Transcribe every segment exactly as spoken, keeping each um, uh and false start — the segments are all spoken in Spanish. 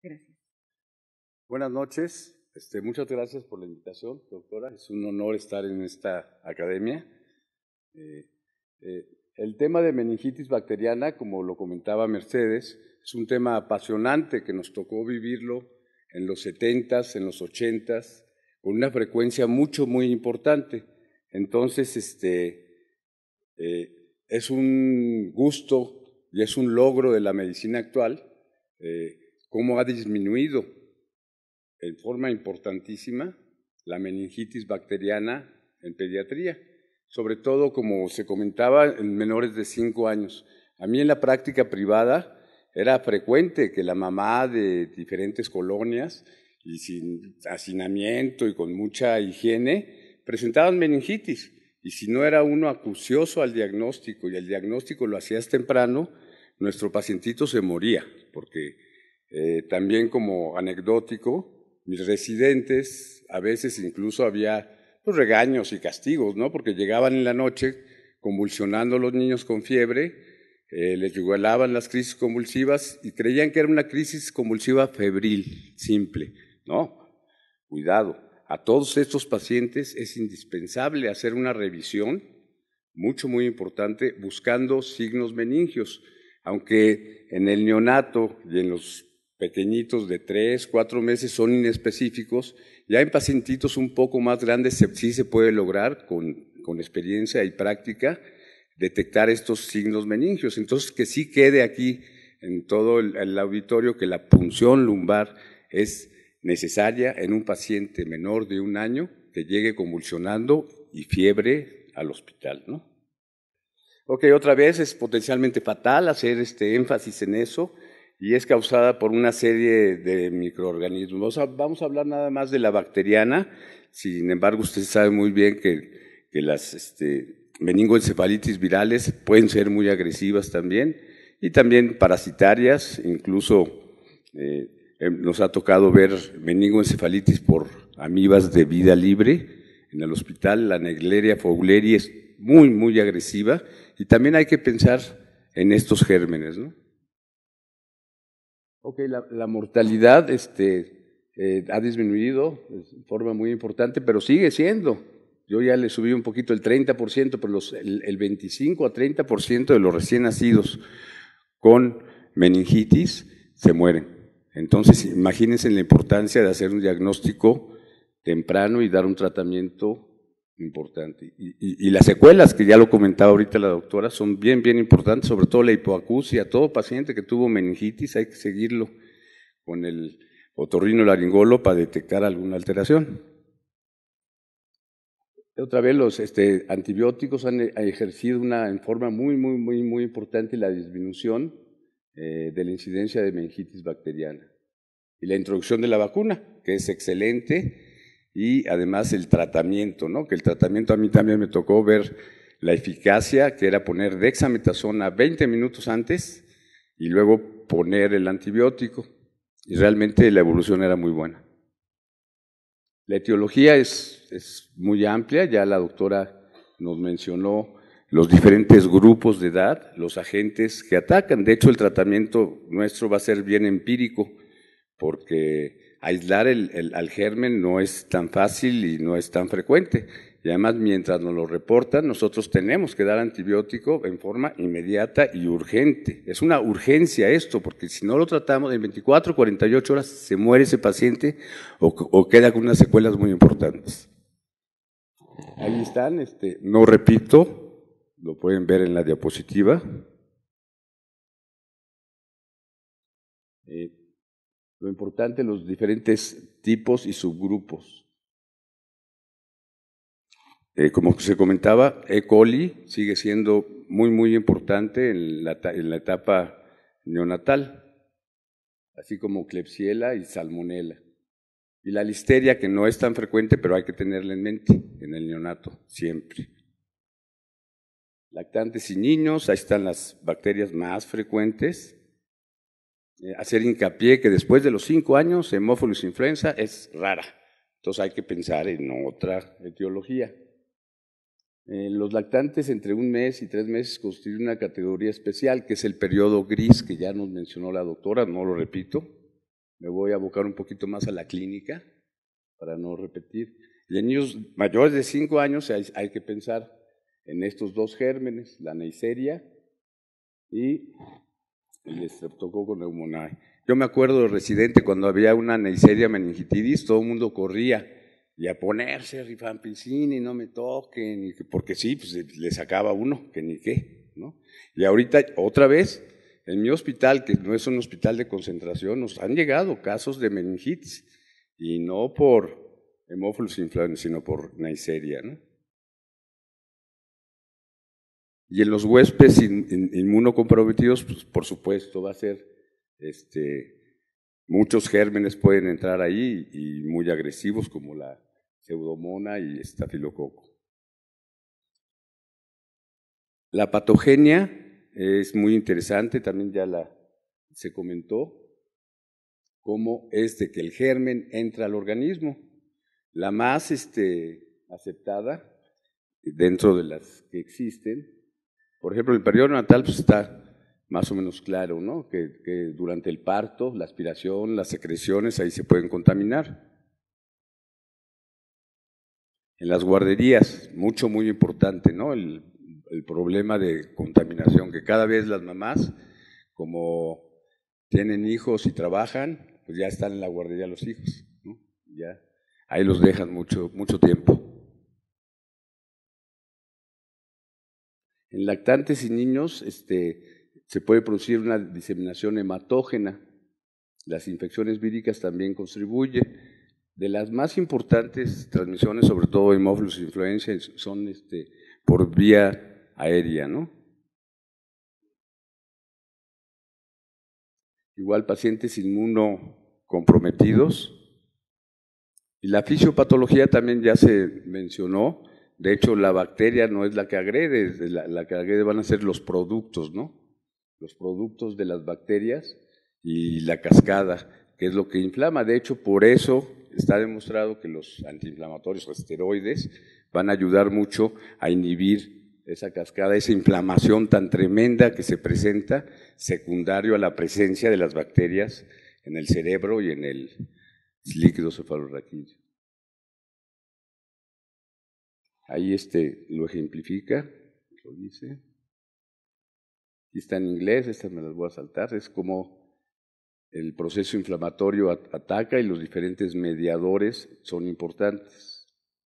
Gracias. Buenas noches. Este, muchas gracias por la invitación, doctora. Es un honor estar en esta academia. Eh, eh, el tema de meningitis bacteriana, como lo comentaba Mercedes, es un tema apasionante que nos tocó vivirlo en los setentas, en los ochentas, con una frecuencia mucho, muy importante. Entonces, este, eh, es un gusto y es un logro de la medicina actual, eh, cómo ha disminuido en forma importantísima la meningitis bacteriana en pediatría, sobre todo, como se comentaba, en menores de cinco años. A mí en la práctica privada era frecuente que la mamá de diferentes colonias y sin hacinamiento y con mucha higiene presentaban meningitis, y si no era uno acucioso al diagnóstico y el diagnóstico lo hacías temprano, nuestro pacientito se moría, porque eh, también como anecdótico, mis residentes, a veces incluso había pues, regaños y castigos, ¿no? Porque llegaban en la noche convulsionando a los niños con fiebre, eh, les igualaban las crisis convulsivas y creían que era una crisis convulsiva febril, simple. No, cuidado. A todos estos pacientes es indispensable hacer una revisión, mucho, muy importante, buscando signos meningios, aunque en el neonato y en los pequeñitos de tres, cuatro meses son inespecíficos, ya en pacientitos un poco más grandes sí se puede lograr con, con experiencia y práctica detectar estos signos meningios. Entonces, que sí quede aquí en todo el, el auditorio que la punción lumbar es necesaria en un paciente menor de un año que llegue convulsionando y fiebre al hospital, ¿no? Ok, otra vez es potencialmente fatal hacer este énfasis en eso, y es causada por una serie de microorganismos. Vamos a hablar nada más de la bacteriana. Sin embargo, usted sabe muy bien que, que las este, meningoencefalitis virales pueden ser muy agresivas también, y también parasitarias. Incluso eh, nos ha tocado ver meningoencefalitis por amibas de vida libre en el hospital. La Naegleria fowleri es muy, muy agresiva, y también hay que pensar en estos gérmenes, ¿no? Ok, la, la mortalidad este, eh, ha disminuido de forma muy importante, pero sigue siendo. Yo ya le subí un poquito el treinta por ciento, pero los, el, el veinticinco a treinta por ciento de los recién nacidos con meningitis se mueren. Entonces, imagínense la importancia de hacer un diagnóstico temprano y dar un tratamiento importante. Y, y, y las secuelas, que ya lo comentaba ahorita la doctora, son bien, bien importantes, sobre todo la hipoacusia. Todo paciente que tuvo meningitis hay que seguirlo con el otorrinolaringólogo para detectar alguna alteración. Otra vez, los este, antibióticos han ejercido una en forma muy, muy, muy, muy importante la disminución eh, de la incidencia de meningitis bacteriana. Y la introducción de la vacuna, que es excelente, y además el tratamiento, ¿no? Que el tratamiento a mí también me tocó ver la eficacia, que era poner dexametasona veinte minutos antes y luego poner el antibiótico, y realmente la evolución era muy buena. La etiología es, es muy amplia, ya la doctora nos mencionó los diferentes grupos de edad, los agentes que atacan. De hecho, el tratamiento nuestro va a ser bien empírico, porque aislar el, el, al germen no es tan fácil y no es tan frecuente. Y además, mientras nos lo reportan, nosotros tenemos que dar antibiótico en forma inmediata y urgente. Es una urgencia esto, porque si no lo tratamos, en veinticuatro, cuarenta y ocho horas se muere ese paciente o, o queda con unas secuelas muy importantes. Ahí están, este, no repito, lo pueden ver en la diapositiva. Eh, Lo importante, los diferentes tipos y subgrupos. Eh, como se comentaba, E. coli sigue siendo muy, muy importante en la, en la etapa neonatal, así como Klebsiella y Salmonella. Y la listeria, que no es tan frecuente, pero hay que tenerla en mente en el neonato, siempre. Lactantes y niños, ahí están las bacterias más frecuentes. Eh, hacer hincapié que después de los cinco años, Haemophilus influenza es rara. Entonces hay que pensar en otra etiología. Eh, los lactantes entre un mes y tres meses constituyen una categoría especial, que es el periodo gris, que ya nos mencionó la doctora, no lo repito. me voy a abocar un poquito más a la clínica para no repetir. Y en niños mayores de cinco años hay, hay que pensar en estos dos gérmenes, la Neisseria y el Streptococcus pneumoniae. Yo me acuerdo de residente cuando había una Neisseria meningitidis, todo el mundo corría y a ponerse rifampicina y no me toquen, y que, porque sí, pues le sacaba uno, que ni qué, ¿no? Y ahorita otra vez, en mi hospital, que no es un hospital de concentración, nos han llegado casos de meningitis, y no por Haemophilus influenzae, sino por Neisseria, ¿no? Y en los huéspedes in, in, inmunocomprometidos, pues por supuesto va a ser, este, muchos gérmenes pueden entrar ahí y muy agresivos como la pseudomona y estafilococo. La patogenia es muy interesante, también ya la, se comentó, cómo es de que el germen entra al organismo. La más este, aceptada dentro de las que existen, por ejemplo, el periodo natal pues está más o menos claro, ¿no? Que, que durante el parto, la aspiración, las secreciones, ahí se pueden contaminar. En las guarderías, mucho, muy importante, ¿no? El, el problema de contaminación, que cada vez las mamás, como tienen hijos y trabajan, pues ya están en la guardería los hijos, ¿no? Ya ahí los dejan mucho, mucho tiempo. En lactantes y niños este, se puede producir una diseminación hematógena. Las infecciones víricas también contribuyen. De las más importantes transmisiones, sobre todo Haemophilus influenzae, son este, por vía aérea, ¿no? Igual pacientes inmunocomprometidos. Y la fisiopatología también ya se mencionó. De hecho, la bacteria no es la que agrede, la, la que agrede van a ser los productos, ¿no? Los productos de las bacterias y la cascada, que es lo que inflama. De hecho, por eso está demostrado que los antiinflamatorios o esteroides van a ayudar mucho a inhibir esa cascada, esa inflamación tan tremenda que se presenta secundario a la presencia de las bacterias en el cerebro y en el líquido cefalorraquídeo. Ahí este lo ejemplifica, lo dice. Aquí está en inglés, estas me las voy a saltar, es como el proceso inflamatorio ataca y los diferentes mediadores son importantes.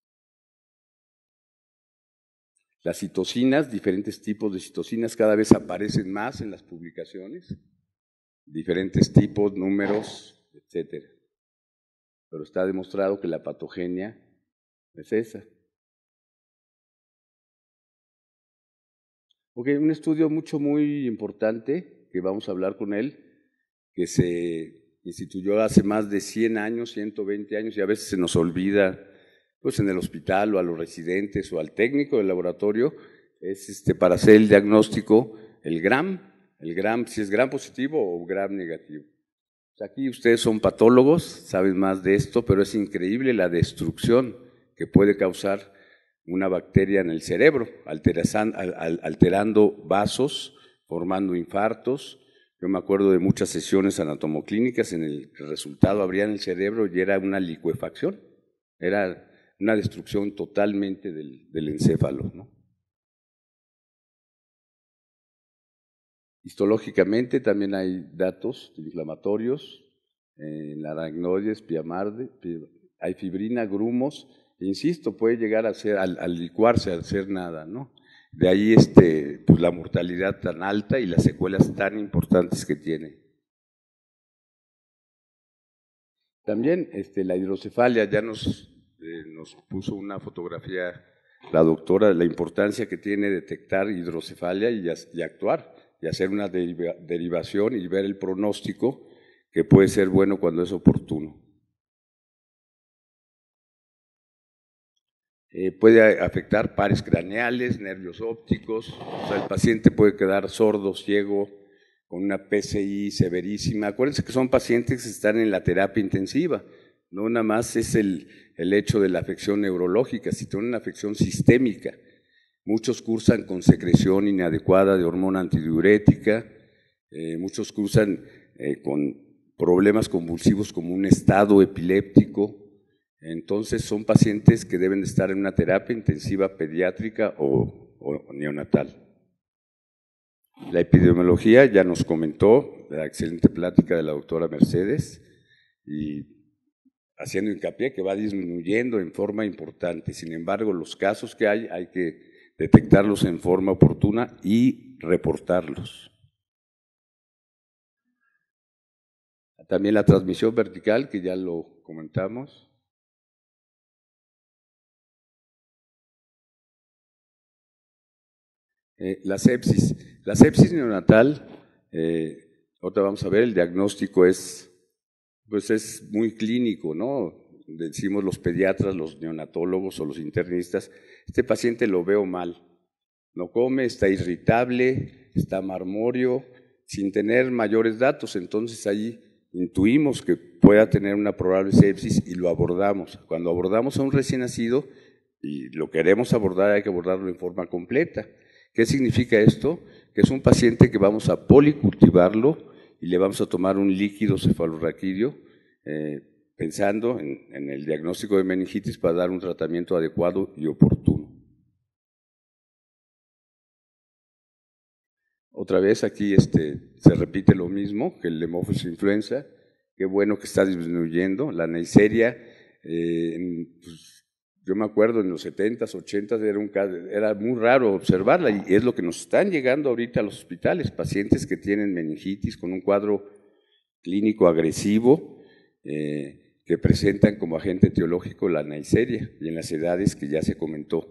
Las citocinas, diferentes tipos de citocinas, cada vez aparecen más en las publicaciones, diferentes tipos, números, etcétera. Pero está demostrado que la patogenia es esa. Ok, un estudio mucho, muy importante, que vamos a hablar con él, que se instituyó hace más de cien años, ciento veinte años, y a veces se nos olvida, pues en el hospital o a los residentes o al técnico del laboratorio, es este, para hacer el diagnóstico, el gram, el gram, si es gram positivo o gram negativo. Aquí ustedes son patólogos, saben más de esto, pero es increíble la destrucción que puede causar una bacteria en el cerebro, alterando vasos, formando infartos. Yo me acuerdo de muchas sesiones anatomoclínicas en el que el resultado abría en el cerebro y era una licuefacción, era una destrucción totalmente del, del encéfalo, ¿no? Histológicamente también hay datos inflamatorios en la aracnoides, piamarde, hay fibrina, grumos, e insisto, puede llegar a ser, al, al licuarse, al ser nada, ¿no? De ahí este, pues la mortalidad tan alta y las secuelas tan importantes que tiene. También este, la hidrocefalia, ya nos, eh, nos puso una fotografía la doctora de la importancia que tiene detectar hidrocefalia y, y actuar, y hacer una deriva, derivación y ver el pronóstico que puede ser bueno cuando es oportuno. Eh, puede afectar pares craneales, nervios ópticos, o sea, el paciente puede quedar sordo, ciego, con una P C I severísima. Acuérdense que son pacientes que están en la terapia intensiva, no nada más es el, el hecho de la afección neurológica, sino una afección sistémica. Muchos cursan con secreción inadecuada de hormona antidiurética, eh, muchos cursan eh, con problemas convulsivos como un estado epiléptico. Entonces son pacientes que deben de estar en una terapia intensiva pediátrica o, o neonatal. La epidemiología ya nos comentó, la excelente plática de la doctora Mercedes, y haciendo hincapié que va disminuyendo en forma importante. Sin embargo, los casos que hay, hay que detectarlos en forma oportuna y reportarlos. También la transmisión vertical, que ya lo comentamos. Eh, la sepsis. La sepsis neonatal, eh, ahorita vamos a ver, el diagnóstico es, pues es muy clínico, ¿no? Decimos los pediatras, los neonatólogos o los internistas, este paciente lo veo mal, no come, está irritable, está marmóreo, sin tener mayores datos, entonces ahí intuimos que pueda tener una probable sepsis y lo abordamos. Cuando abordamos a un recién nacido y lo queremos abordar, hay que abordarlo en forma completa. ¿Qué significa esto? Que es un paciente que vamos a policultivarlo y le vamos a tomar un líquido cefalorraquídeo, eh, pensando en, en el diagnóstico de meningitis para dar un tratamiento adecuado y oportuno. Otra vez aquí este, se repite lo mismo que el Haemophilus influenza. Qué bueno que está disminuyendo. La Neisseria, eh, en, pues, yo me acuerdo en los setentas, ochentas era, un, era muy raro observarla y es lo que nos están llegando ahorita a los hospitales, pacientes que tienen meningitis con un cuadro clínico agresivo, eh, que presentan como agente etiológico la Neisseria y en las edades que ya se comentó.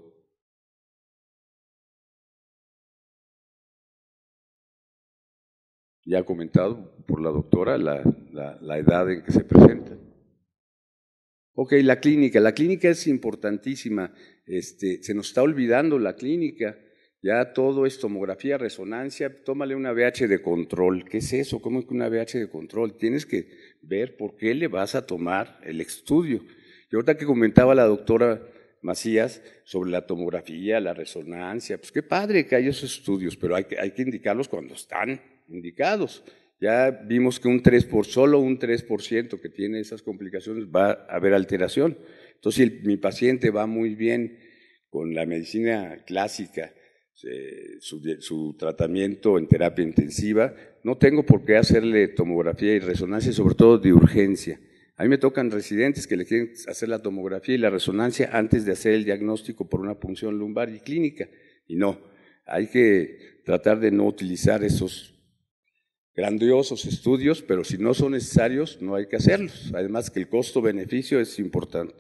Ya comentado por la doctora la, la, la edad en que se presenta. Ok, la clínica. La clínica es importantísima. Este, se nos está olvidando la clínica. Ya todo es tomografía, resonancia. Tómale una V H de control. ¿Qué es eso? ¿Cómo es que una V H de control? Tienes que ver por qué le vas a tomar el estudio. Y ahorita que comentaba la doctora Macías sobre la tomografía, la resonancia, pues qué padre que hay esos estudios, pero hay que, hay que indicarlos cuando están indicados. Ya vimos que un tres por solo un tres por ciento que tiene esas complicaciones va a haber alteración. Entonces, si el, mi paciente va muy bien con la medicina clásica, eh, su, su tratamiento en terapia intensiva, no tengo por qué hacerle tomografía y resonancia, sobre todo de urgencia. A mí me tocan residentes que le quieren hacer la tomografía y la resonancia antes de hacer el diagnóstico por una punción lumbar y clínica. Y no, hay que tratar de no utilizar esos grandiosos estudios, pero si no son necesarios, no hay que hacerlos. Además que el costo-beneficio es importante.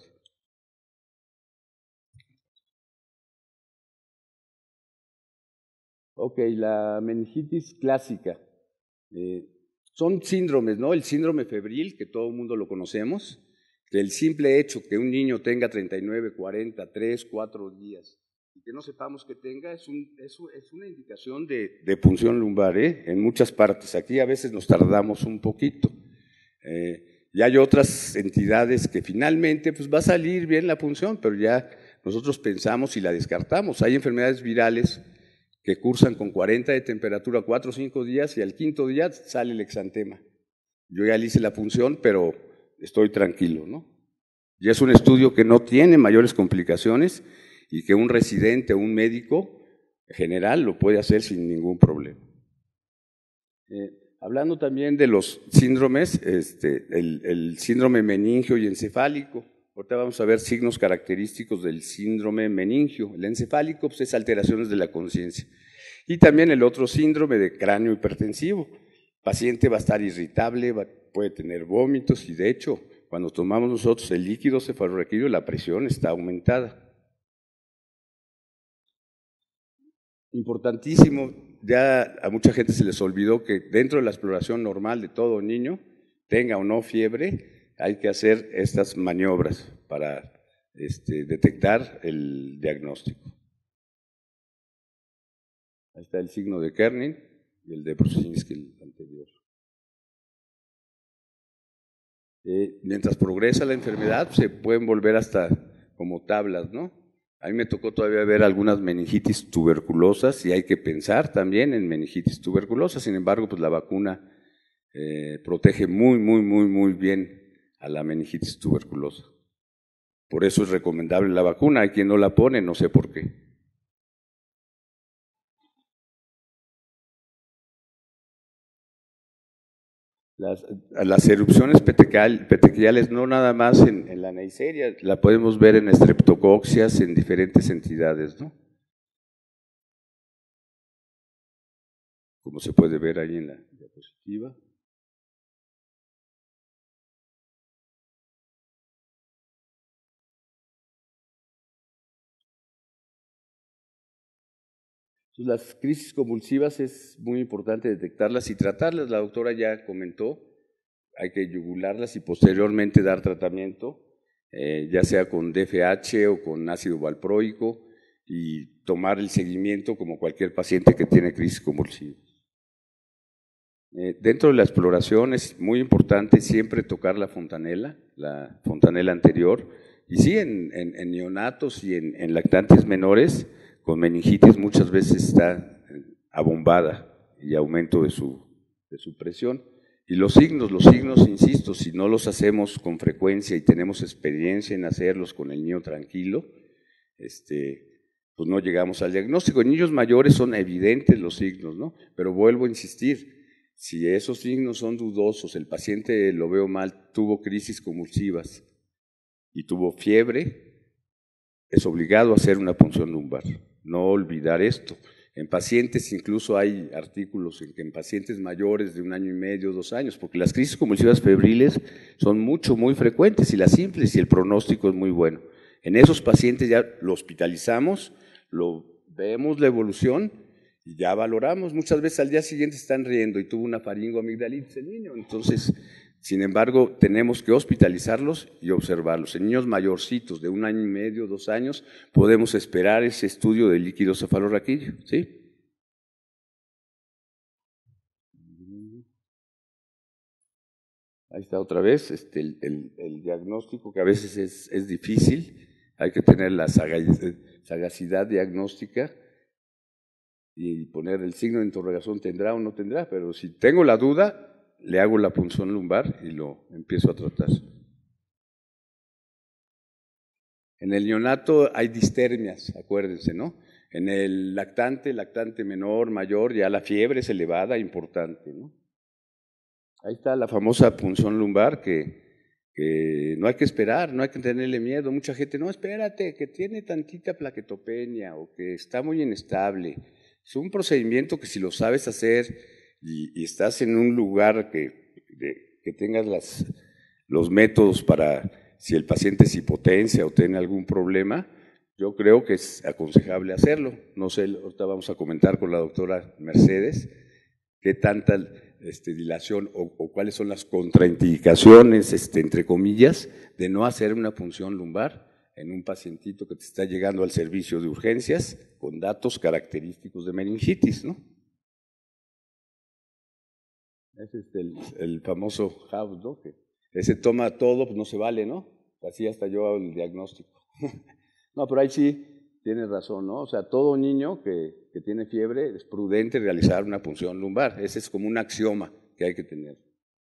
Ok, la meningitis clásica. Eh, son síndromes, ¿no? El síndrome febril, que todo el mundo lo conocemos, que el simple hecho que un niño tenga treinta y nueve, cuarenta, tres, cuatro días y que no sepamos que tenga, es, un, es, es una indicación de, de punción lumbar, ¿eh? En muchas partes. Aquí a veces nos tardamos un poquito. Eh, y hay otras entidades que finalmente pues va a salir bien la punción, pero ya nosotros pensamos y la descartamos. Hay enfermedades virales que cursan con cuarenta de temperatura cuatro o cinco días y al quinto día sale el exantema. Yo ya le hice la punción, pero estoy tranquilo, ¿no? Y es un estudio que no tiene mayores complicaciones y que un residente o un médico general lo puede hacer sin ningún problema. Eh, hablando también de los síndromes, este, el, el síndrome meningio y encefálico. Ahorita vamos a ver signos característicos del síndrome meningio. El encefálico pues, es alteraciones de la conciencia. Y también el otro síndrome de cráneo hipertensivo. El paciente va a estar irritable, va, puede tener vómitos y de hecho, cuando tomamos nosotros el líquido cefalorraquídeo, la presión está aumentada. Importantísimo, ya a mucha gente se les olvidó que dentro de la exploración normal de todo niño, tenga o no fiebre, hay que hacer estas maniobras para este, detectar el diagnóstico. Ahí está el signo de Kernin y el de Brusinski, el anterior. Eh, mientras progresa la enfermedad, se pueden volver hasta como tablas, ¿no? A mí me tocó todavía ver algunas meningitis tuberculosas y hay que pensar también en meningitis tuberculosa. Sin embargo, pues la vacuna eh, protege muy, muy, muy, muy bien a la meningitis tuberculosa. Por eso es recomendable la vacuna. Hay quien no la pone, no sé por qué. Las, las erupciones petequial, petequiales no nada más en, en la Neisseria, la podemos ver en estreptococcias, en diferentes entidades, ¿no? Como se puede ver ahí en la diapositiva. Las crisis convulsivas es muy importante detectarlas y tratarlas. La doctora ya comentó, hay que yugularlas y posteriormente dar tratamiento, eh, ya sea con D F H o con ácido valproico, y tomar el seguimiento como cualquier paciente que tiene crisis convulsivas. Eh, dentro de la exploración es muy importante siempre tocar la fontanela, la fontanela anterior, y sí, en, en, en neonatos y en, en lactantes menores, con meningitis muchas veces está abombada y aumento de su, de su presión. Y los signos, los signos, insisto, si no los hacemos con frecuencia y tenemos experiencia en hacerlos con el niño tranquilo, este, pues no llegamos al diagnóstico. En niños mayores son evidentes los signos, ¿no? Pero vuelvo a insistir, si esos signos son dudosos, el paciente, lo veo mal, tuvo crisis convulsivas y tuvo fiebre, es obligado a hacer una punción lumbar. No olvidar esto. En pacientes, incluso hay artículos en que en pacientes mayores de un año y medio, dos años, porque las crisis convulsivas febriles son mucho, muy frecuentes, y las simples, y el pronóstico es muy bueno. En esos pacientes ya lo hospitalizamos, lo vemos la evolución y ya valoramos. Muchas veces al día siguiente están riendo y tuvo una faringoamigdalitis el niño. Entonces, sin embargo, tenemos que hospitalizarlos y observarlos. En niños mayorcitos de un año y medio, dos años, podemos esperar ese estudio del líquido cefalorraquídeo, ¿sí? Ahí está otra vez este, el, el, el diagnóstico, que a veces es, es difícil. Hay que tener la sagacidad diagnóstica y poner el signo de interrogación, ¿tendrá o no tendrá? Pero si tengo la duda, le hago la punción lumbar y lo empiezo a tratar. En el neonato hay distermias, acuérdense, ¿no? En el lactante, lactante menor, mayor, ya la fiebre es elevada, importante, ¿no? Ahí está la famosa punción lumbar que, que no hay que esperar, no hay que tenerle miedo. Mucha gente, no, espérate, que tiene tantita plaquetopenia o que está muy inestable. Es un procedimiento que si lo sabes hacer y, y estás en un lugar que, de, que tengas las, los métodos para, si el paciente es hipotencia o tiene algún problema, yo creo que es aconsejable hacerlo. No sé, ahorita vamos a comentar con la doctora Mercedes qué tanta este, dilación o, o cuáles son las contraindicaciones, este, entre comillas, de no hacer una punción lumbar en un pacientito que te está llegando al servicio de urgencias con datos característicos de meningitis, ¿no? Ese es el, el famoso House, ¿no? Que ese toma todo, pues no se vale, ¿no? Así hasta yo hago el diagnóstico. No, pero ahí sí tienes razón, ¿no? O sea, todo niño que, que tiene fiebre es prudente realizar una punción lumbar. Ese es como un axioma que hay que tener.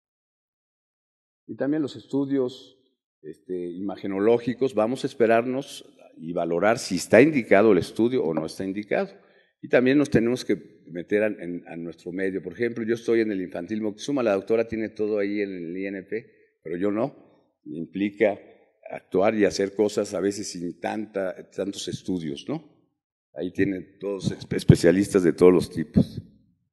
Y también los estudios este, imagenológicos, vamos a esperarnos y valorar si está indicado el estudio o no está indicado. Y también nos tenemos que meter a, en, a nuestro medio. Por ejemplo, yo estoy en el infantil Moctezuma, la doctora tiene todo ahí en el I N P, pero yo no. Implica actuar y hacer cosas a veces sin tanta, tantos estudios, ¿no? Ahí tienen todos especialistas de todos los tipos.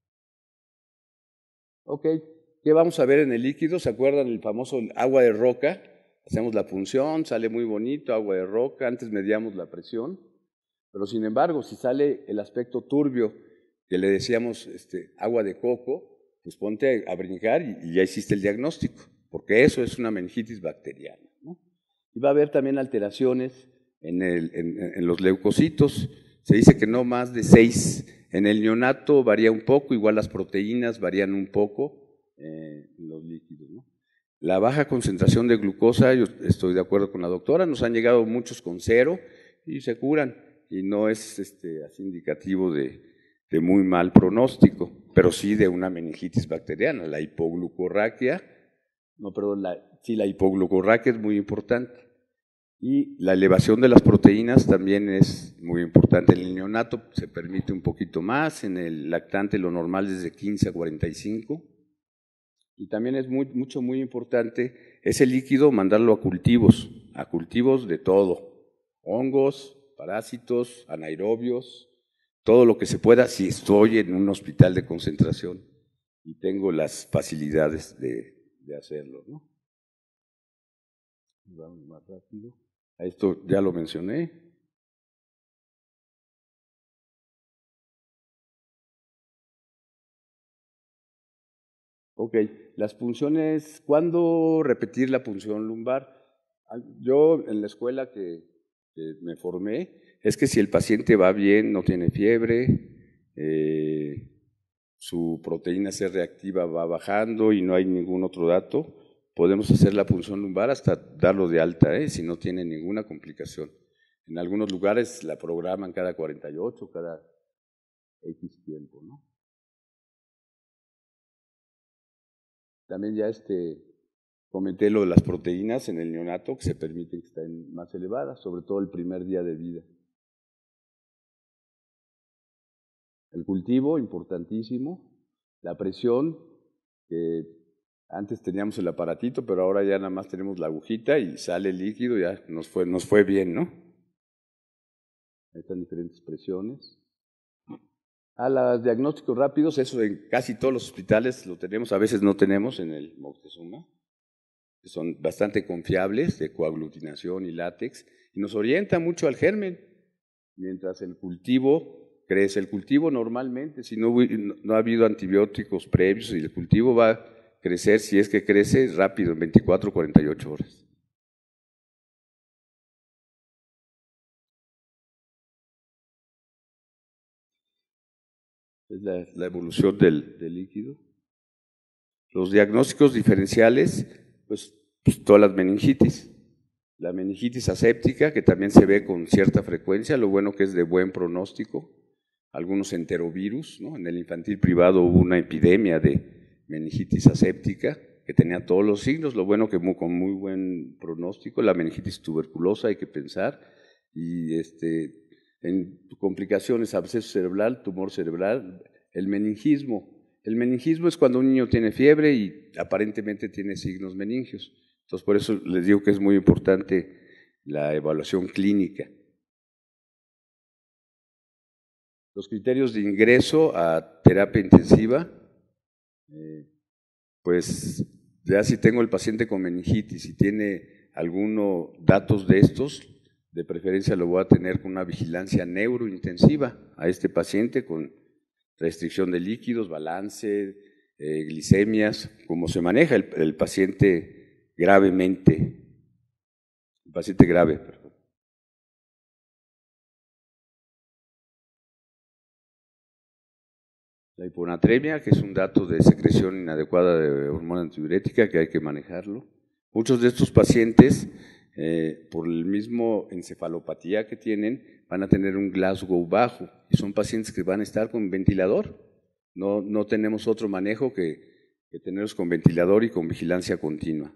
Ok, ¿qué vamos a ver en el líquido? ¿Se acuerdan el famoso agua de roca? Hacemos la punción, sale muy bonito, agua de roca, antes medíamos la presión, pero sin embargo, si sale el aspecto turbio, que le decíamos este, agua de coco, pues ponte a brincar y, y ya hiciste el diagnóstico, porque eso es una meningitis bacteriana, ¿no? Y va a haber también alteraciones en, el, en, en los leucocitos. Se dice que no más de seis. En el neonato varía un poco, igual las proteínas varían un poco eh, en los líquidos, ¿no? La baja concentración de glucosa, yo estoy de acuerdo con la doctora, nos han llegado muchos con cero y se curan, y no es este, así indicativo de, de muy mal pronóstico, pero sí de una meningitis bacteriana, la hipoglucorraquia, no, perdón, la, sí, la hipoglucorraquia es muy importante. Y la elevación de las proteínas también es muy importante. En el neonato se permite un poquito más, en el lactante lo normal es de quince a cuarenta y cinco. Y también es muy, mucho, muy importante ese líquido mandarlo a cultivos, a cultivos de todo, hongos, parásitos, anaerobios, todo lo que se pueda si estoy en un hospital de concentración y tengo las facilidades de, de hacerlo, ¿no? Vamos más rápido. Esto ya lo mencioné. Ok, las punciones, ¿cuándo repetir la punción lumbar? Yo en la escuela que, que me formé, es que si el paciente va bien, no tiene fiebre, eh, su proteína C reactiva va bajando y no hay ningún otro dato, podemos hacer la punción lumbar hasta darlo de alta, ¿eh? Si no tiene ninguna complicación. En algunos lugares la programan cada cuarenta y ocho, cada X tiempo, ¿no? También ya este, comenté lo de las proteínas en el neonato, que se permiten que estén más elevadas, sobre todo el primer día de vida. El cultivo, importantísimo. La presión, que antes teníamos el aparatito, pero ahora ya nada más tenemos la agujita y sale el líquido, ya nos fue, nos fue bien, ¿no? Ahí están diferentes presiones. A los diagnósticos rápidos, eso en casi todos los hospitales lo tenemos, a veces no tenemos en el Moctezuma, que son bastante confiables de coaglutinación y látex, y nos orienta mucho al germen, mientras el cultivo crece. El cultivo normalmente, si no, no ha habido antibióticos previos, y el cultivo va a crecer, si es que crece, rápido, en veinticuatro o cuarenta y ocho horas. Es la, la evolución del, del líquido. Los diagnósticos diferenciales, pues, pues todas las meningitis. La meningitis aséptica, que también se ve con cierta frecuencia, lo bueno que es de buen pronóstico. Algunos enterovirus, ¿no? En el infantil privado hubo una epidemia de meningitis aséptica que tenía todos los signos, lo bueno que muy, con muy buen pronóstico. La meningitis tuberculosa hay que pensar, y este, en complicaciones, absceso cerebral, tumor cerebral, el meningismo. El meningismo es cuando un niño tiene fiebre y aparentemente tiene signos meningios. Entonces, por eso les digo que es muy importante la evaluación clínica. Los criterios de ingreso a terapia intensiva, eh, pues ya si tengo el paciente con meningitis y tiene algunos datos de estos, de preferencia lo voy a tener con una vigilancia neurointensiva a este paciente con restricción de líquidos, balance, eh, glicemias, como se maneja el, el paciente gravemente, el paciente grave, perdón. La hiponatremia, que es un dato de secreción inadecuada de hormona antidiurética que hay que manejarlo. Muchos de estos pacientes, eh, por el mismo encefalopatía que tienen, van a tener un Glasgow bajo y son pacientes que van a estar con ventilador. No, no tenemos otro manejo que, que tenerlos con ventilador y con vigilancia continua.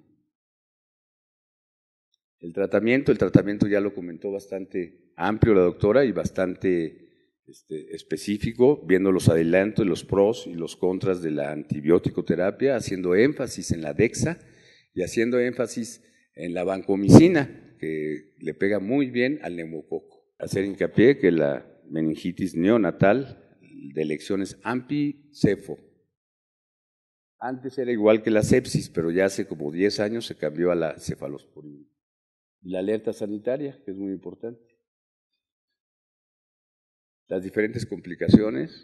El tratamiento, el tratamiento ya lo comentó bastante amplio la doctora y bastante este, específico, viendo los adelantos, los pros y los contras de la antibiótico terapia, haciendo énfasis en la Dexa y haciendo énfasis en la vancomicina, que le pega muy bien al neumococo. Hacer hincapié que la meningitis neonatal de elección es AMPI-CEFO. Antes era igual que la sepsis, pero ya hace como diez años se cambió a la cefalosporina. Y la alerta sanitaria, que es muy importante. Las diferentes complicaciones,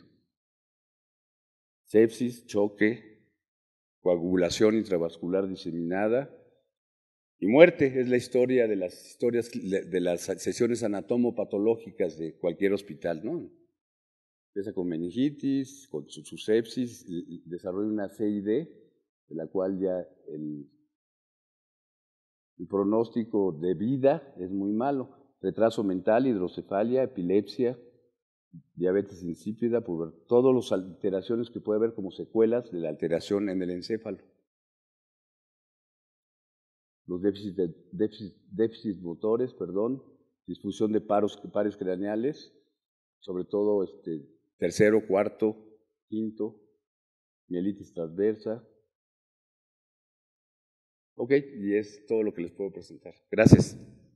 sepsis, choque, coagulación intravascular diseminada y muerte. Es la historia de las historias de las sesiones anatomopatológicas de cualquier hospital, ¿no? Empieza con meningitis, con su, su sepsis, desarrolla una C I D, de la cual ya el, el pronóstico de vida es muy malo. Retraso mental, hidrocefalia, epilepsia, diabetes insípida, por todas las alteraciones que puede haber como secuelas de la alteración en el encéfalo. Los déficits, de, déficit, déficits motores, perdón, disfunción de paros, pares craneales, sobre todo este, tercero, cuarto, quinto, mielitis transversa. Ok, y es todo lo que les puedo presentar. Gracias.